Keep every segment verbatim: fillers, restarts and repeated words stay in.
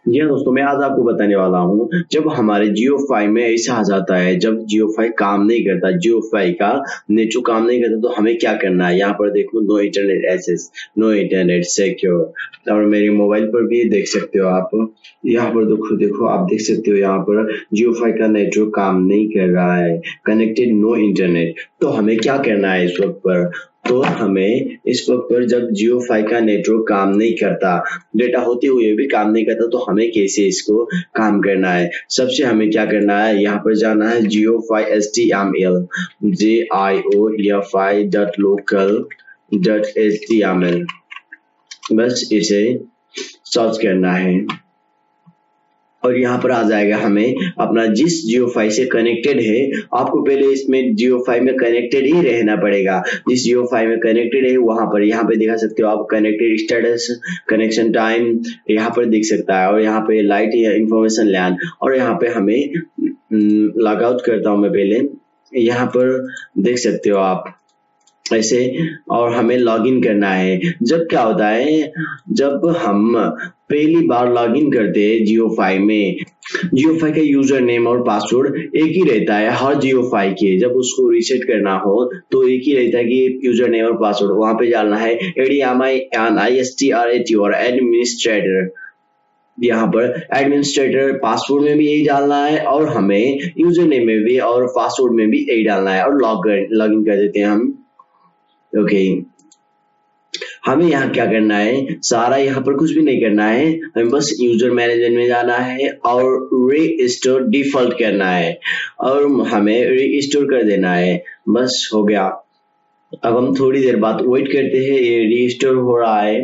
जी हाँ दोस्तों, मैं आज आपको बताने वाला हूँ, जब हमारे जियो फाइव में ऐसा आ जाता है, जब जियो फाइव काम नहीं करता, जियो फाइव का नेटवर्क काम नहीं करता, तो हमें क्या करना है। यहाँ पर देखो, no internet access, no internet secure. और मेरे मोबाइल पर भी देख सकते हो आप। यहाँ पर देखो देखो आप देख सकते हो, यहाँ पर जियो फाइव का नेटवर्क काम नहीं कर रहा है, कनेक्टेड नो इंटरनेट। तो हमें क्या करना है इस वक्त पर। तो हमें इस वक्त पर जब जियो फाइव का नेटवर्क काम नहीं करता, डेटा होते हुए भी काम नहीं करता, तो हमें कैसे इसको काम करना है। सबसे हमें क्या करना है, यहाँ पर जाना है Jio five H T M L, J I O five dot local dot H T M L, बस इसे सर्च करना है और यहाँ पर आ जाएगा हमें अपना जिस जियो फाइव से कनेक्टेड है। आपको पहले इसमें जियो फाइव में कनेक्टेड ही रहना पड़ेगा। जिस जियो फाइव में कनेक्टेड है वहां पर यहाँ पे दिखा सकते हो आप, कनेक्टेड स्टेटस, कनेक्शन टाइम यहाँ पर दिख सकता है। और यहाँ पे लाइट या इंफॉर्मेशन लैन, और यहाँ पे हमें लॉग आउट करता हूँ मैं पहले, यहाँ पर देख सकते हो आप ऐसे। और हमें लॉगिन करना है। जब क्या होता है, जब हम पहली बार लॉगिन करते हैं जियो फाइव में, जियो फाइव का यूजर नेम और पासवर्ड एक ही रहता है हर जियो फाइव के। जब उसको रीसेट करना हो तो एक ही रहता है कि यूजर नेम और पासवर्ड वहां पे डालना है, A D M I N I S T R A T और एडमिनिस्ट्रेटर। यहाँ पर एडमिनिस्ट्रेटर पासवर्ड में भी यही डालना है और हमें यूजर नेम में भी और पासवर्ड में भी यही डालना है, और लॉग लॉगिन कर देते हैं हम। Okay okay. हमें यहाँ क्या करना है, सारा यहाँ पर कुछ भी नहीं करना है, हमें बस यूजर मैनेजमेंट में जाना है और रीस्टोर डिफॉल्ट करना है और हमें रीस्टोर कर देना है, बस हो गया। अब हम थोड़ी देर बाद वेट करते हैं, ये रीस्टोर हो रहा है।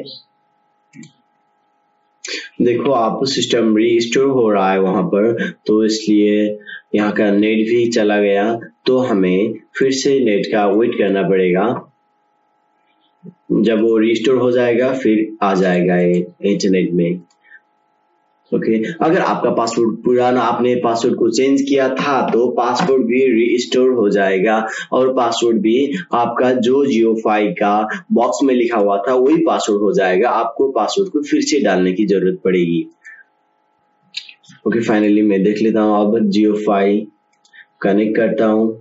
देखो आप, सिस्टम रीस्टोर हो रहा है वहां पर, तो इसलिए यहाँ का नेट भी चला गया, तो हमें फिर से नेट का वेट करना पड़ेगा। जब वो रिस्टोर हो जाएगा फिर आ जाएगा ये इंटरनेट में। Okay okay. अगर आपका पासवर्ड पुराना, आपने पासवर्ड को चेंज किया था, तो पासवर्ड भी रिस्टोर हो जाएगा और पासवर्ड भी आपका जो जियो फाइव का बॉक्स में लिखा हुआ था वही पासवर्ड हो जाएगा। आपको पासवर्ड को फिर से डालने की जरूरत पड़ेगी। ओके okay, फाइनली मैं देख लेता हूँ, अब जियो फाइव कनेक्ट करता हूँ।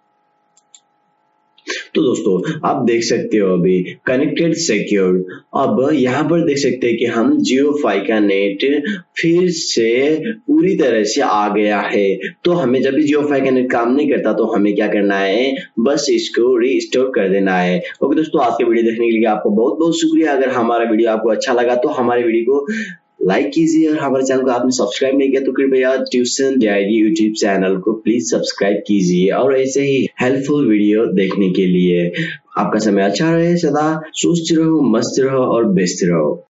तो दोस्तों आप देख सकते हो अभी कनेक्टेड सिक्योर। अब यहाँ पर देख सकते हैं कि हम जियो फाइव का नेट फिर से पूरी तरह से आ गया है। तो हमें जब भी जियो फाइव का नेट काम नहीं करता, तो हमें क्या करना है, बस इसको रीस्टोर कर देना है। ओके दोस्तों, आज के वीडियो देखने के लिए आपको बहुत बहुत शुक्रिया। अगर हमारा वीडियो आपको अच्छा लगा तो हमारे वीडियो को लाइक कीजिए, और हमारे चैनल को आपने सब्सक्राइब नहीं किया तो कृपया ट्यूशन डायरी यूट्यूब चैनल को प्लीज सब्सक्राइब कीजिए, और ऐसे ही हेल्पफुल वीडियो देखने के लिए। आपका समय अच्छा रहे, सदा सुस्त रहो, मस्त रहो और व्यस्त रहो।